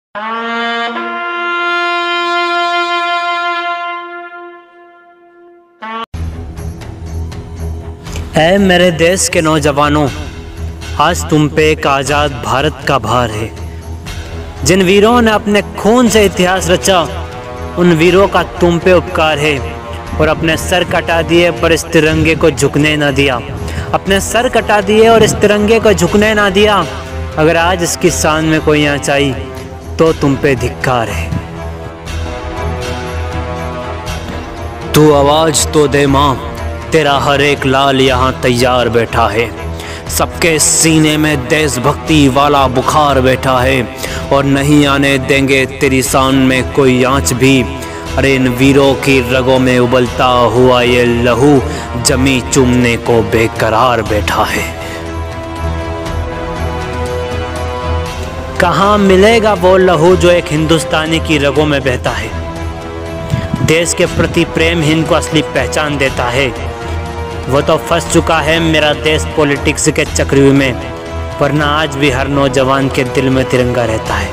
ऐ मेरे देश के नौजवानों, आज तुम पे एक आज़ाद भारत का भार है। जिन वीरों ने अपने खून से इतिहास रचा, उन वीरों का तुम पे उपकार है। और अपने सर कटा दिए पर इस तिरंगे को झुकने ना दिया। अपने सर कटा दिए और इस तिरंगे को झुकने ना दिया। अगर आज इसकी शान में कोई आँच आई तो तुम पे धिक्कार है। तू आवाज तो दे माँ, तेरा हर एक लाल यहाँ तैयार बैठा है। सबके सीने में देशभक्ति वाला बुखार बैठा है और नहीं आने देंगे तेरी शान में कोई आँच भी। अरे इन वीरों की रगों में उबलता हुआ ये लहू जमी चूमने को बेकरार बैठा है। कहाँ मिलेगा वो लहू जो एक हिंदुस्तानी की रगों में बहता है। देश के प्रति प्रेम ही इनको असली पहचान देता है। वो तो फंस चुका है मेरा देश पॉलिटिक्स के चक्रव्यूह में, वरना आज भी हर नौजवान के दिल में तिरंगा रहता है।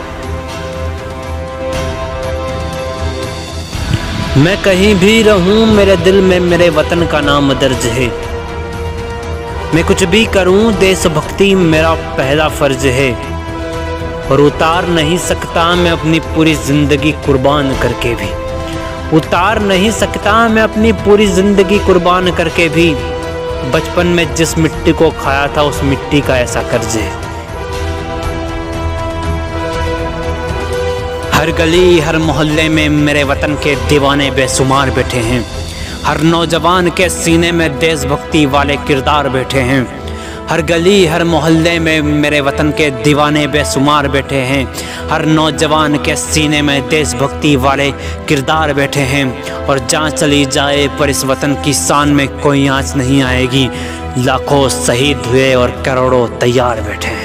मैं कहीं भी रहूं, मेरे दिल में मेरे वतन का नाम दर्ज है। मैं कुछ भी करूं, देशभक्ति मेरा पहला फर्ज है। और उतार नहीं सकता मैं अपनी पूरी जिंदगी कुर्बान करके भी, उतार नहीं सकता मैं अपनी पूरी जिंदगी कुर्बान करके भी। बचपन में जिस मिट्टी को खाया था उस मिट्टी का ऐसा कर्ज है। हर गली हर मोहल्ले में मेरे वतन के दीवाने बेशुमार बैठे हैं। हर नौजवान के सीने में देशभक्ति वाले किरदार बैठे हैं। हर गली हर मोहल्ले में मेरे वतन के दीवाने बेशुमार बैठे हैं। हर नौजवान के सीने में देशभक्ति वाले किरदार बैठे हैं। और जान चली जाए पर इस वतन की शान में कोई आँच नहीं आएगी। लाखों शहीद हुए और करोड़ों तैयार बैठे हैं।